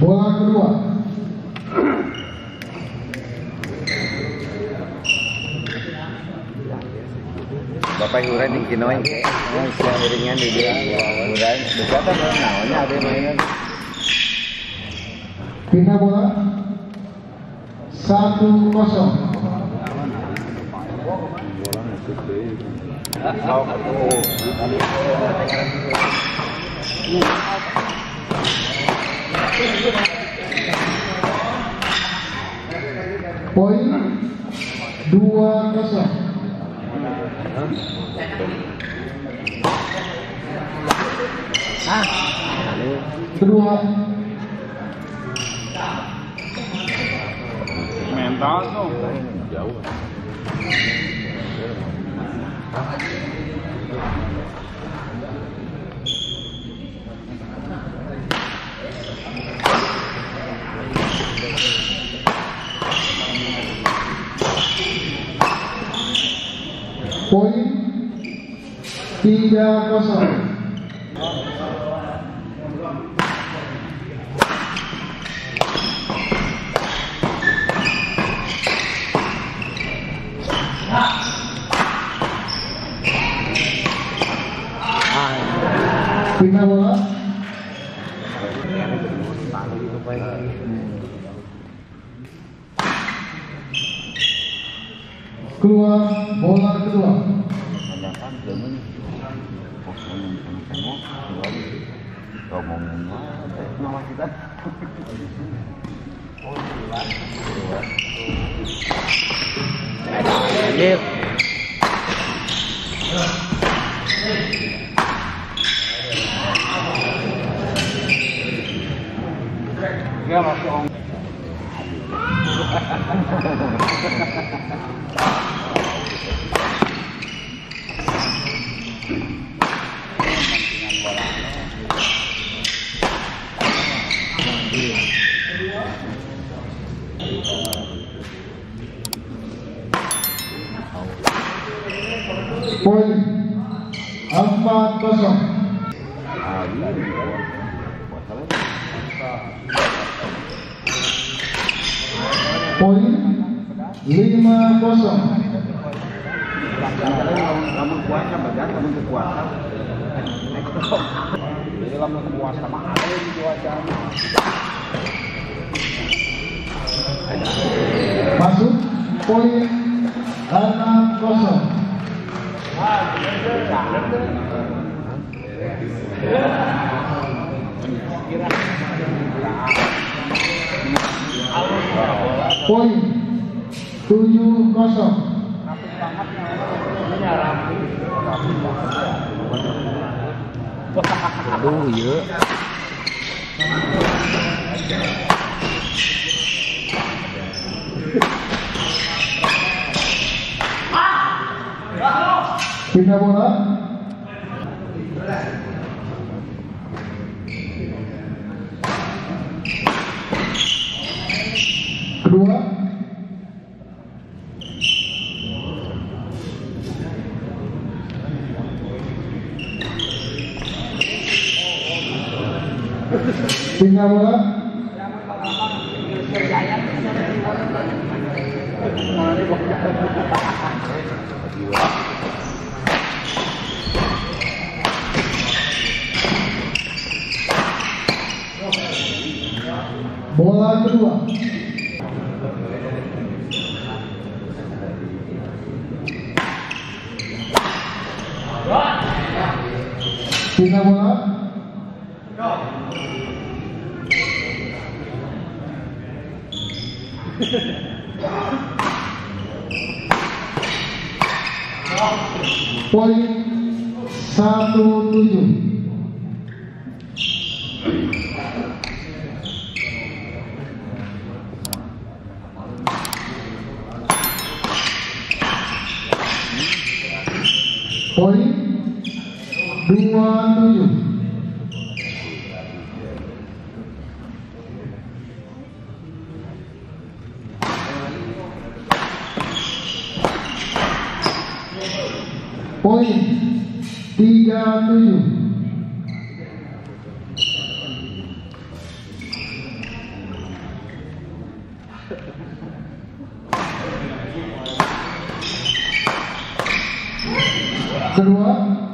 Bola kedua. Bapak Huran yang kinoy, siang ringan di dia. Huran, berkata namanya ada mainan. Pindah bola 1-0. Poin 2-0. Kedua. Mental tuh jauh. Poin 3-0. Pindah bola. Keluar bola kedua. Ya masih om. Poin 4-0. Poin 5-0. Kamu puasa badan, kamu puasa. Jadi kamu puasa mah ada di cuaca. Masuk poin 6-0. Poin 7-0. Aduh, iya. Pindah bola. Kedua. Pindah bola. Bola kedua. Pindah bola. Poin 1-7. Poin 27. Poin 37. Kedua.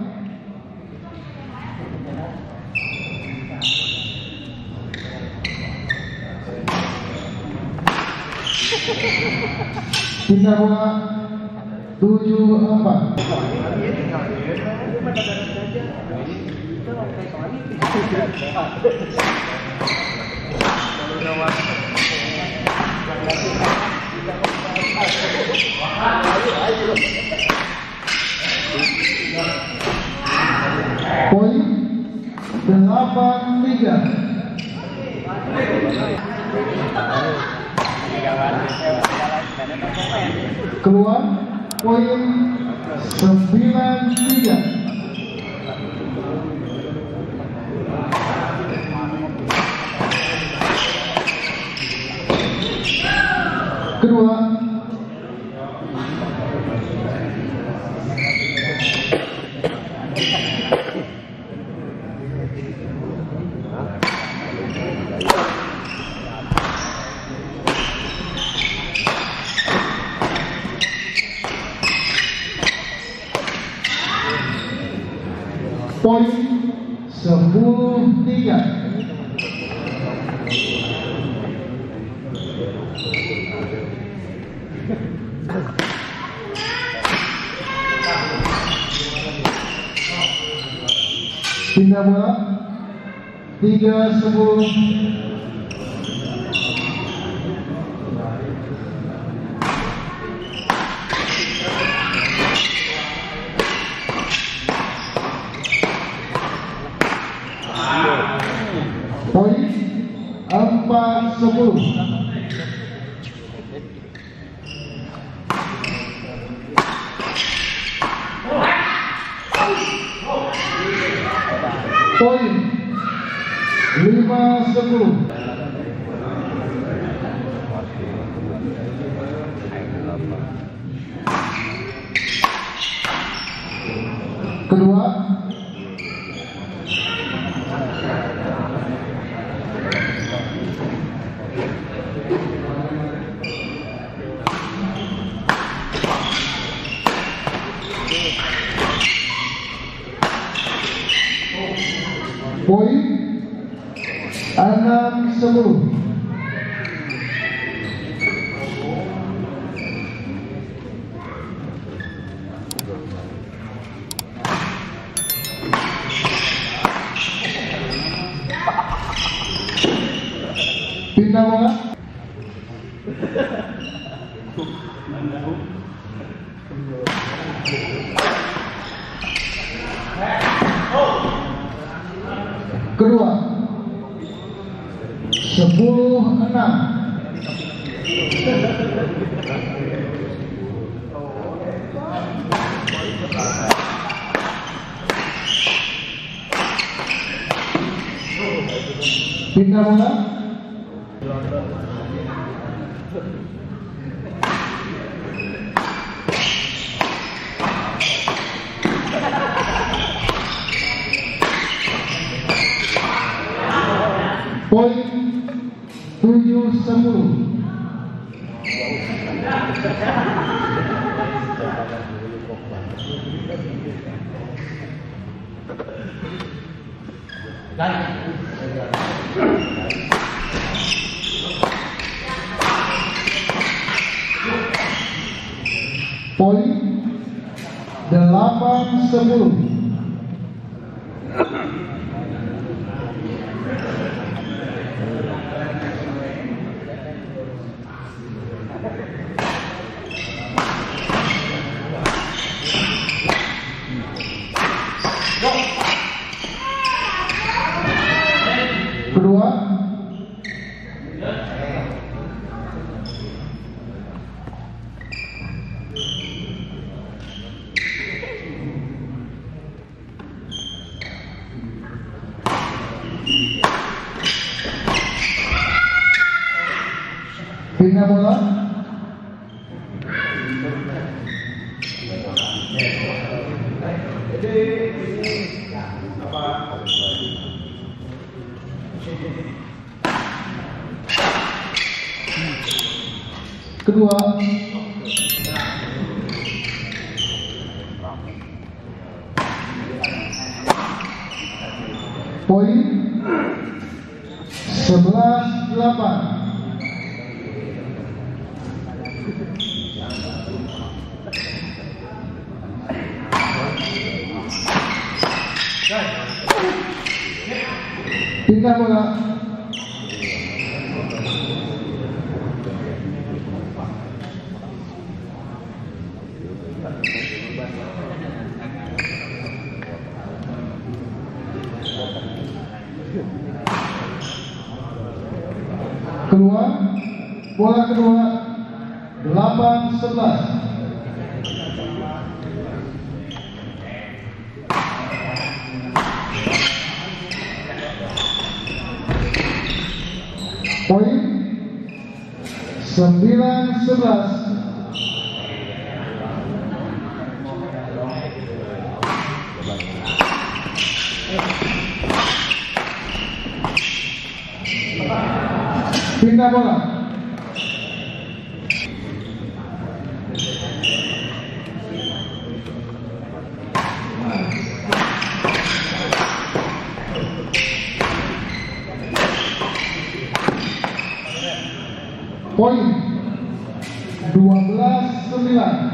Pindah bola 7-4. Poin 8-3. Keluar poin 9-3. Kedua. Poin 10-3. Pindah bola 3-10. Poin 4-10. Poin 5-10. Kedua. Poin 6-10. Pindah bola. Kedua 10-6. Pindah bola. Poin 7-10. Poin 8-10. Kedua. Pindah bola. kedua, poin 11-8. Pindah bola. Keluar, bola kedua 8-11. Poin 9-11. Pindah bola. Poin 12-9.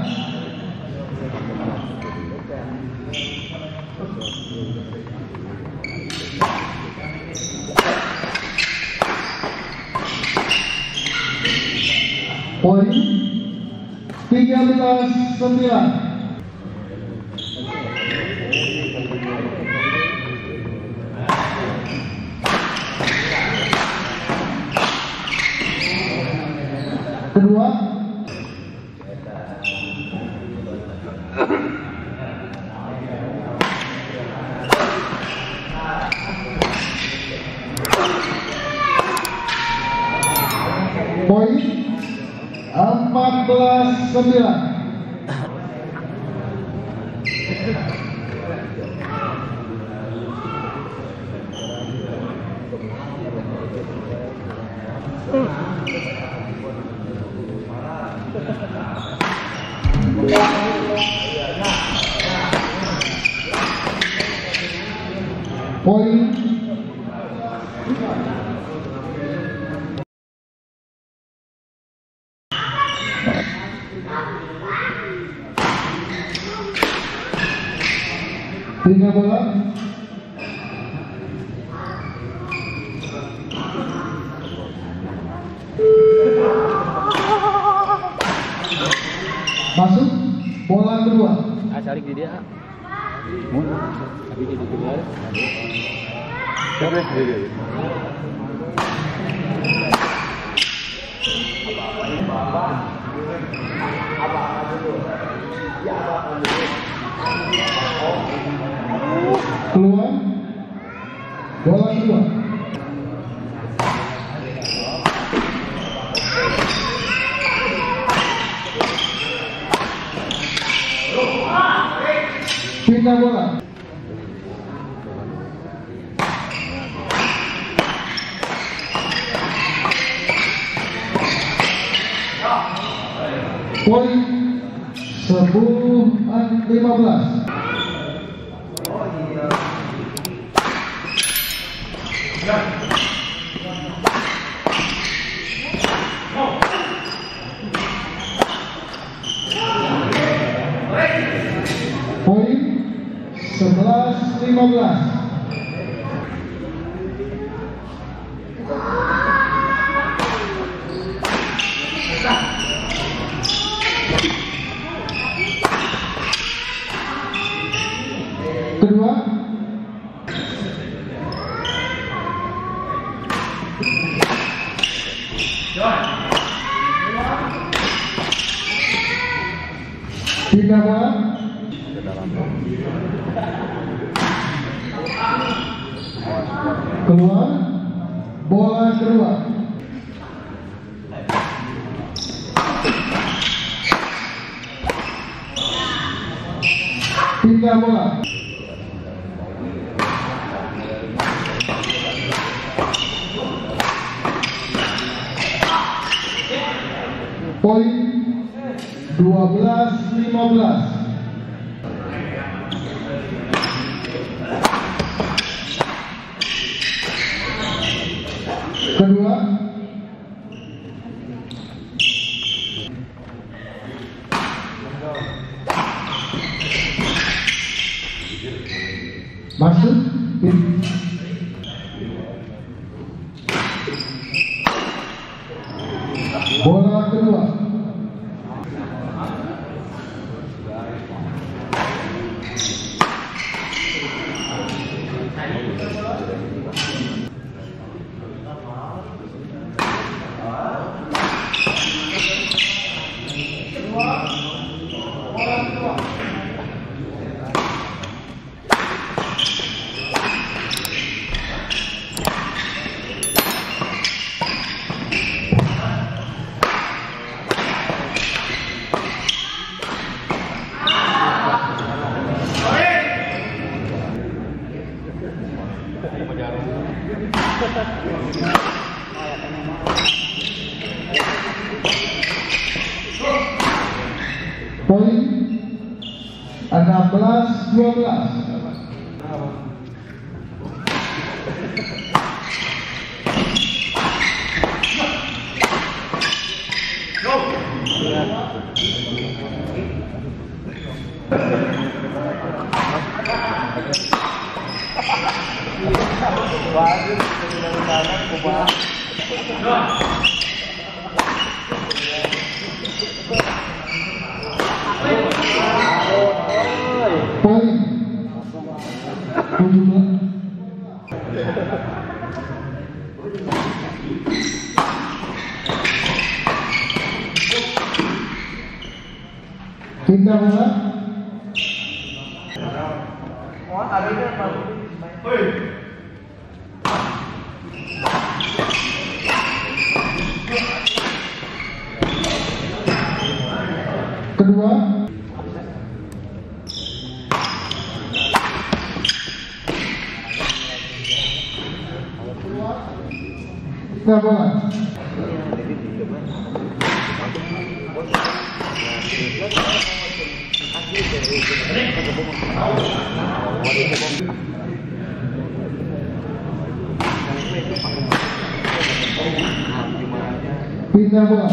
Poin 13-9. Kedua, poin 14-9. Poin pindah bola. Masuk bola kedua. Cari di dia. Tapi di keluar. Terus dia. Keluar bola kedua. Pindah bola. Poin 10-15. Poin 11-15. Kedua, pindah bola. Keluar bola kedua. Pindah bola. Poin 12-15. Kedua, masuk. Bola kedua. Poin 16-12. Poin 17. Kita bola. Kedua, kita bola. Pindah bola.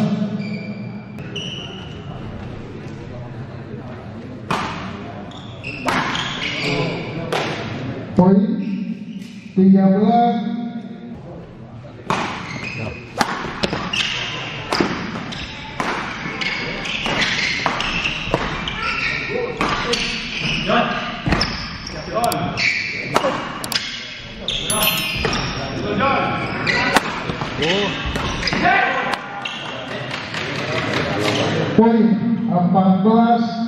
Poin 13. Poin 14.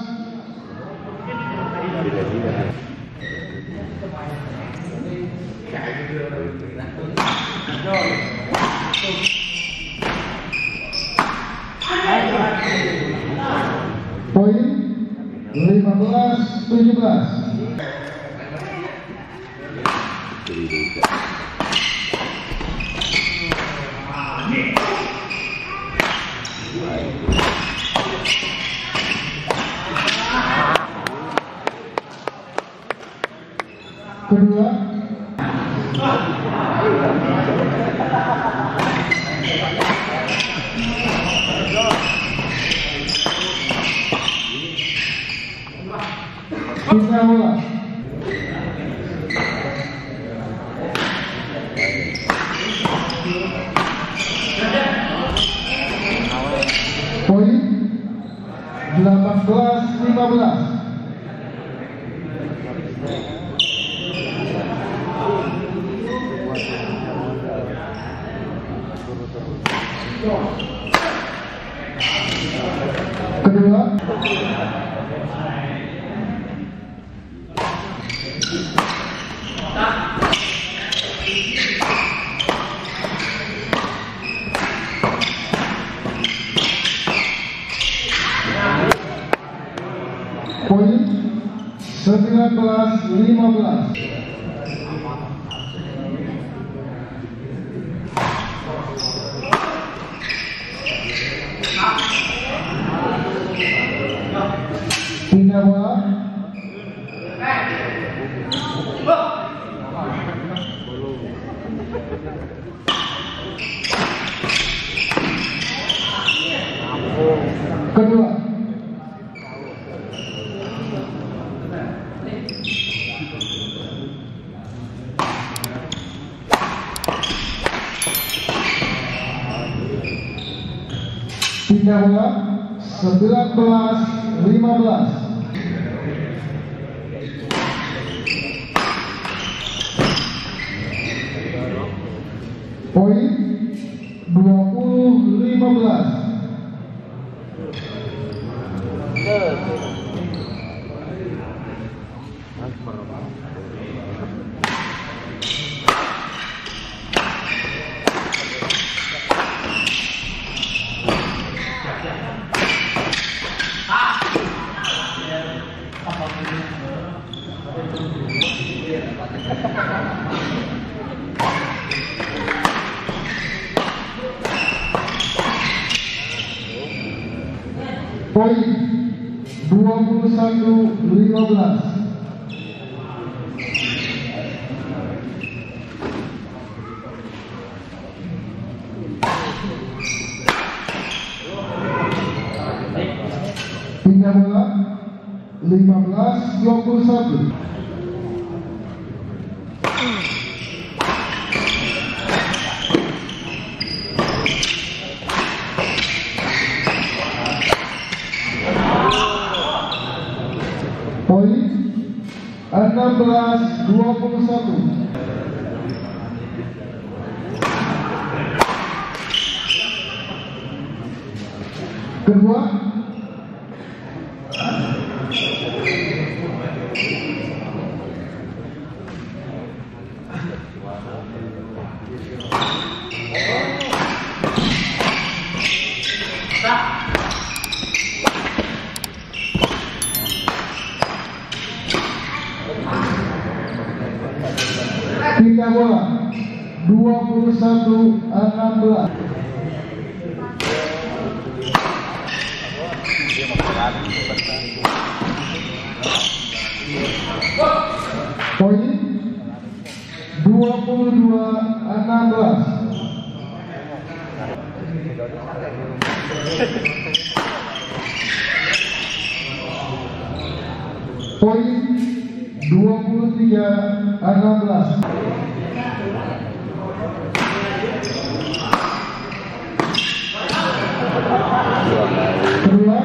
Poin 15-17. Kedua, kita bola. Poin 18-15. Kedua, poin 19-15. Pindah bola. Kedua. Pindah bola. 19-15. Poin 20-15. Poin 21-15. Pindah bola 15-21. Poin 16-21. Kedua. Pindah bola 21-16. Poin 22-16. Poin 23-16. Kedua.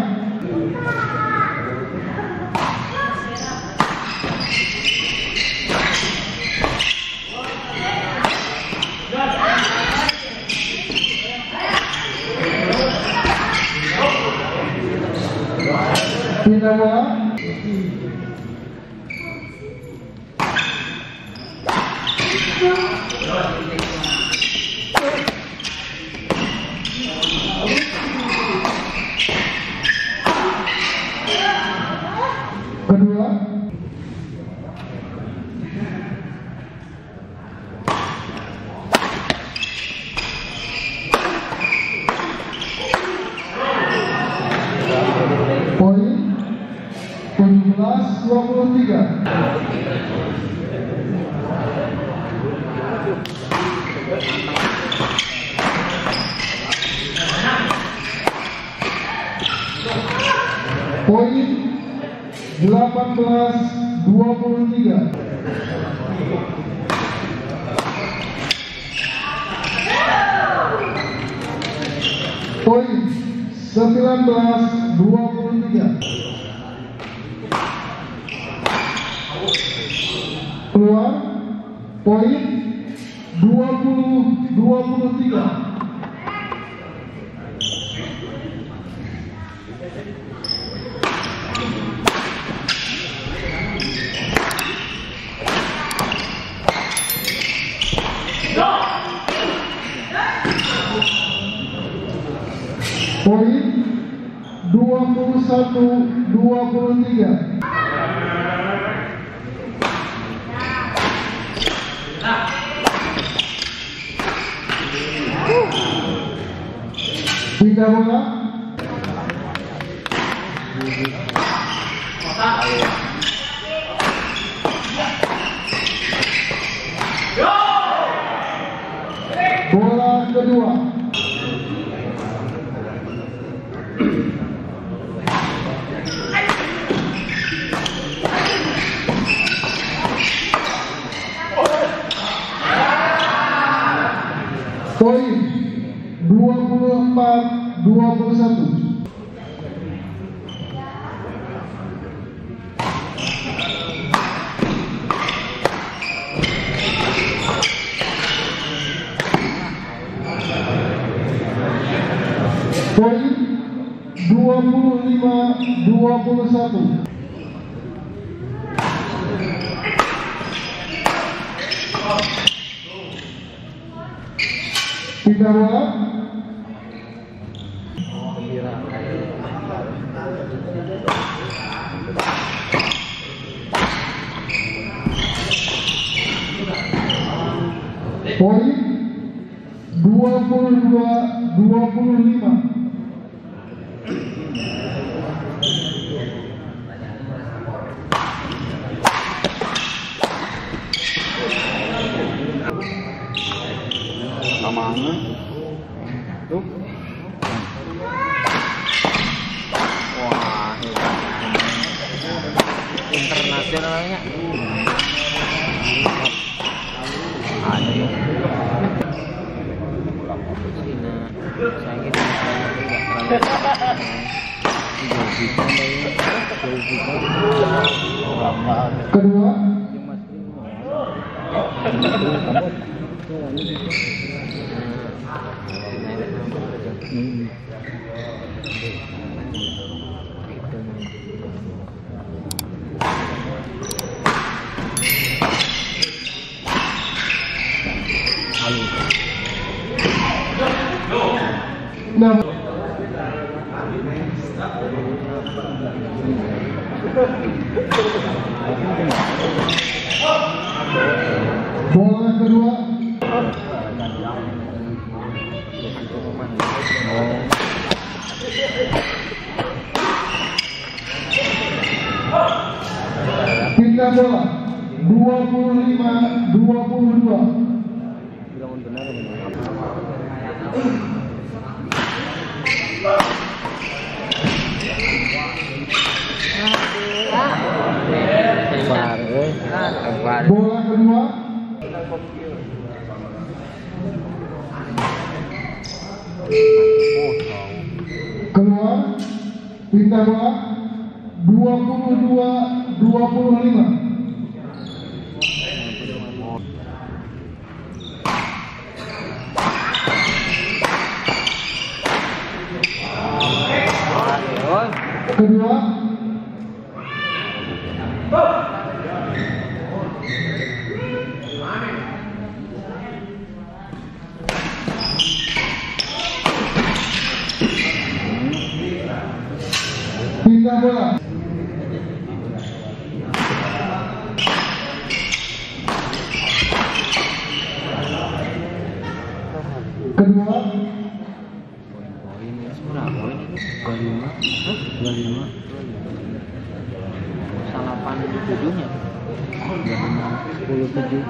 Pindah bola. Kedua. Poin 17-23. Poin 18-23. Poin 19-23. Keluar. Poin 20-23. Poin 21-23. Pindah bola. Bola kedua. Poin 24-21. Poin 25-21. Pindah bola. Poin 22-25. Namanya tuh. Wah, internasionalnya ada ya. Cina, saya gitu Kedua. Nah. Bola kedua. Pindah bola 25-22. Bola kedua. Keluar. Pindah bola 22-25. Kedua. Pindah bola. Kedua. 25 salah panen tujuhnya 10-7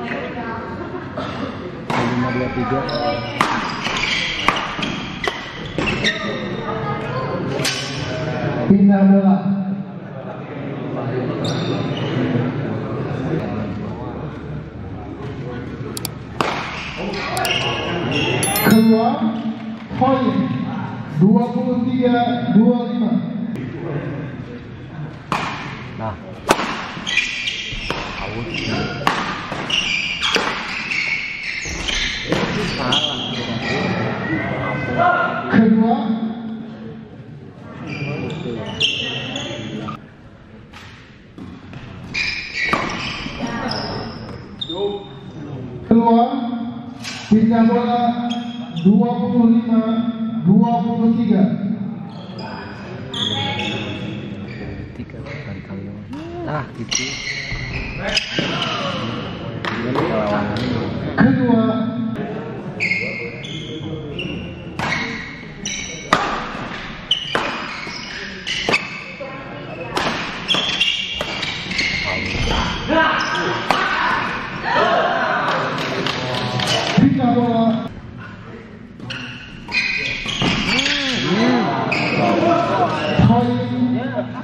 5-23. Pindah bola. Keluar. Poin 23-25. Nah, out. Kedua. Keluar. Pindah bola 25-23. Ah, gitu. Kedua.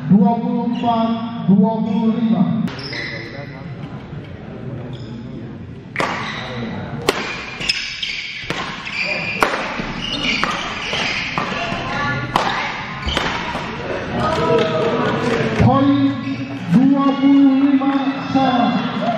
24-25. Poin 25 sama.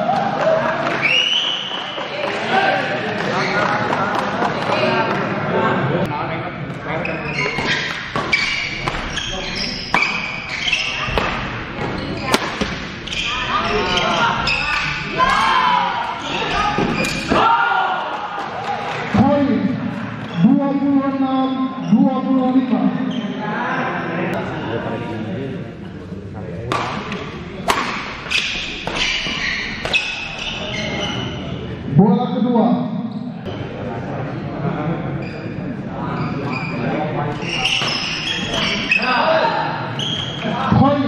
Poin 26-25. Bola kedua. Poin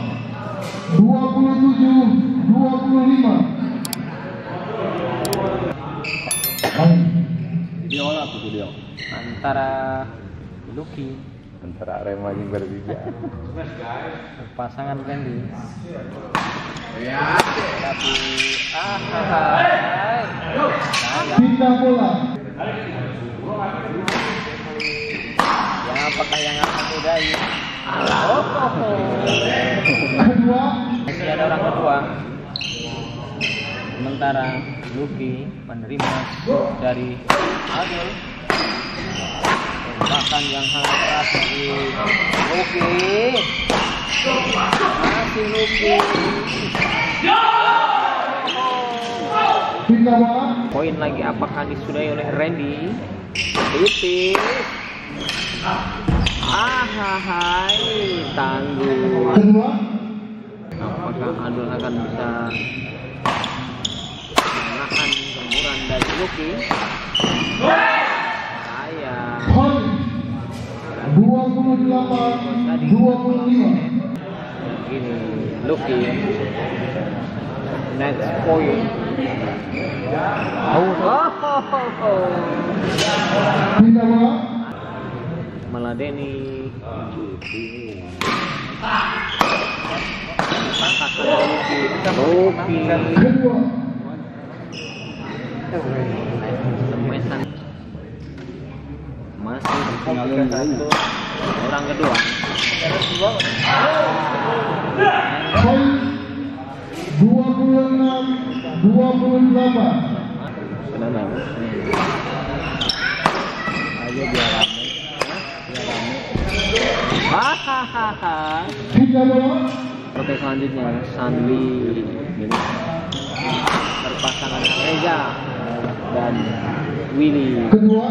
27-25. Biola tuh dia. Antara Lucky Antara Arema yang berbeda. pasangan Randy. Tapi Pindah bola. yang apakah yang akan menyudahi? Kedua. Masih ada orang kedua. Sementara Lucky menerima dari Adul. Tembakan yang sangat keras dari Lucky. Masih Lucky. Pindah bola. Poin lagi, apakah disudahi oleh Randy? Tipis. Hai, tangguh. Kedua. Apakah Adul akan bisa menahan gemburan dari Lucky? Sayang. Poin 28-25. Ini Lucky. Next point. Pindah bola. Meladeni. Lucky. Kedua. Semesan. Masih tinggal satu orang kedua. Poin 26-28. Kenapa? Ayo biar rame. Biar rame. Hahaha. Pindah bola. Oke, selanjutnya Sanli milik berpasangan Reza dan Willy. Kedua.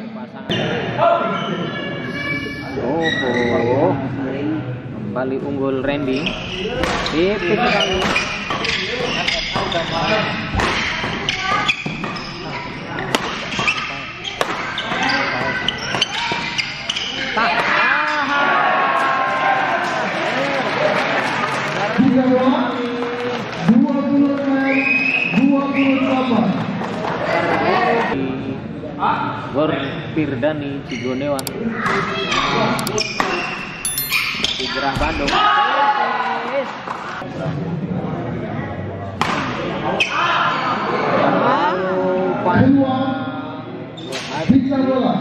Oh, kembali unggul Randy. Tipis sekali. Pindah bola. 26-28. Gor Pirdani Cigonewa di Gerah Bandung. Kedua. Pindah bola.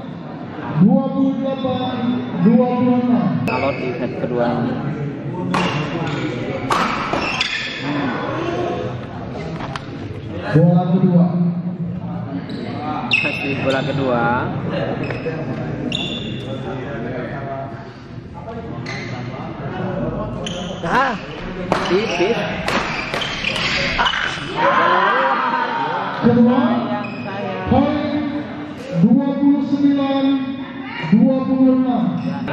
28-26. Kalau di set kedua ini Bola kedua. di bola kedua. Tipis. Kedua. Sayang. Poin 29-26.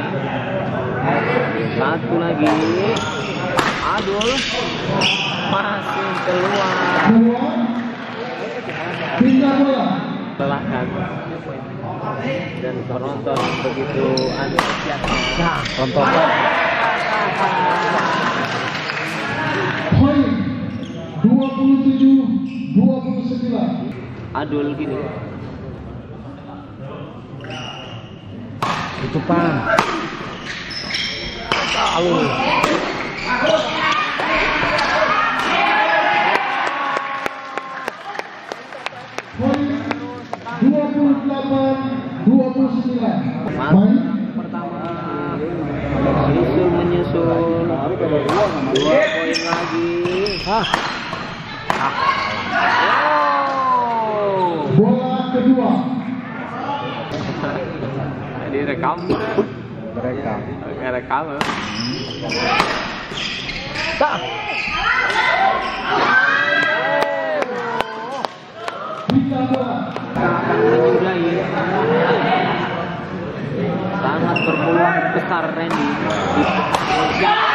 Satu lagi. Adul masih keluar. Kedua. Pindah bola. Melelahkan dan penonton begitu antusias. Poin 27-29. Adul gini. Itu pan. Lalu Poin. pertama. Menyusul 2 poin lagi. Bola kedua. Direkam. Rekam. Rekam. Bintang bola. Akan menyudahi. Sangat berpeluang besar Randy.